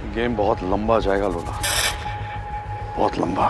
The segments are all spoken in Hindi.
गेम बहुत लंबा जाएगा लोला, बहुत लंबा।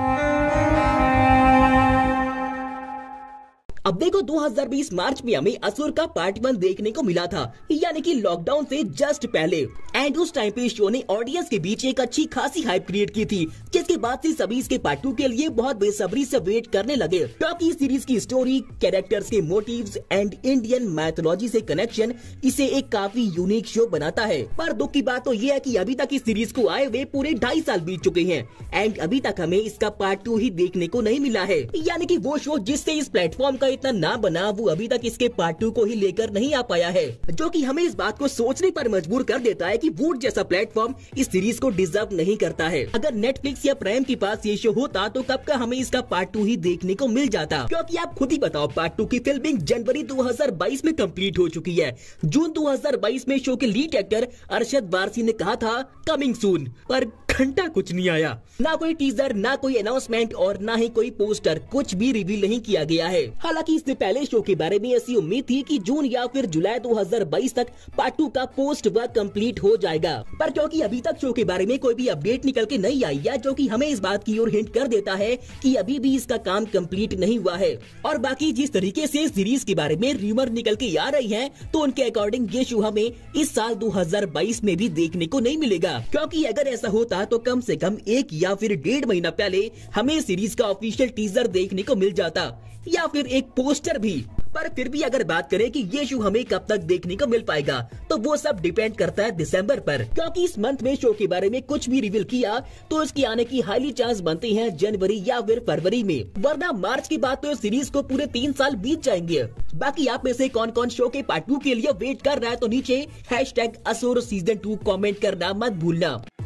अब देखो 2020 मार्च में हमें असुर का पार्ट 1 देखने को मिला था, यानी कि लॉकडाउन से जस्ट पहले। एंड उस टाइम पे शो ने ऑडियंस के बीच एक अच्छी खासी हाइप क्रिएट की थी, जिसके बाद से सभी इसके पार्ट 2 के लिए बहुत बेसब्री से वेट करने लगे, क्योंकि इस सीरीज की स्टोरी, कैरेक्टर्स के मोटिव्स एंड इंडियन मैथोलॉजी से कनेक्शन इसे एक काफी यूनिक शो बनाता है। पर दुख की बात तो ये है कि अभी तक इस सीरीज को आए हुए पूरे 2.5 साल बीत चुके हैं एंड अभी तक हमें इसका पार्ट 2 ही देखने को नहीं मिला है। यानी कि वो शो जिससे इस प्लेटफॉर्म का इतना नाम बना, वो अभी तक इसके पार्ट 2 को ही लेकर नहीं आ पाया है, जो कि हमें इस बात को सोचने पर मजबूर कर देता है कि वूट जैसा प्लेटफॉर्म इस सीरीज को डिजर्व नहीं करता है। अगर नेटफ्लिक्स या प्राइम के पास ये शो होता तो कब का हमें इसका पार्ट 2 ही देखने को मिल जाता, क्योंकि आप खुद ही बताओ, पार्ट 2 की फिल्मिंग जनवरी 2022 में कंप्लीट हो चुकी है। जून 2022 में शो के लीड एक्टर अरशद वारसी ने कहा था कमिंग सून, पर घंटा कुछ नहीं आया। ना कोई टीजर, ना कोई अनाउंसमेंट और ना ही कोई पोस्टर, कुछ भी रिवील नहीं किया गया है। हालांकि इससे पहले शो के बारे में ऐसी उम्मीद थी कि जून या फिर जुलाई 2022 तक पार्ट 2 का पोस्ट वर्क कंप्लीट हो जाएगा, पर क्योंकि अभी तक शो के बारे में कोई भी अपडेट निकल के नहीं आई है, जो कि हमें इस बात की ओर हिंट कर देता है कि अभी भी इसका काम कंप्लीट नहीं हुआ है। और बाकी जिस तरीके से सीरीज के बारे में रूमर निकल के आ रही है, तो उनके अकॉर्डिंग ये शो हमें इस साल 2022 में भी देखने को नहीं मिलेगा, क्योंकि अगर ऐसा होता तो कम से कम 1 या फिर 1.5 महीना पहले हमें सीरीज का ऑफिशियल टीजर देखने को मिल जाता या फिर एक पोस्टर भी। पर फिर भी अगर बात करें कि ये शो हमें कब तक देखने को मिल पाएगा, तो वो सब डिपेंड करता है दिसंबर पर, क्योंकि इस मंथ में शो के बारे में कुछ भी रिवील किया तो इसके आने की हाईली चांस बनते हैं जनवरी या फिर फरवरी में, वरना मार्च के बाद तो सीरीज को पूरे 3 साल बीत जाएंगे। बाकी आप में से कौन कौन शो के पार्ट 2 के लिए वेट कर रहा है, तो नीचे #असुर सीजन 2 कमेंट करना मत भूलना।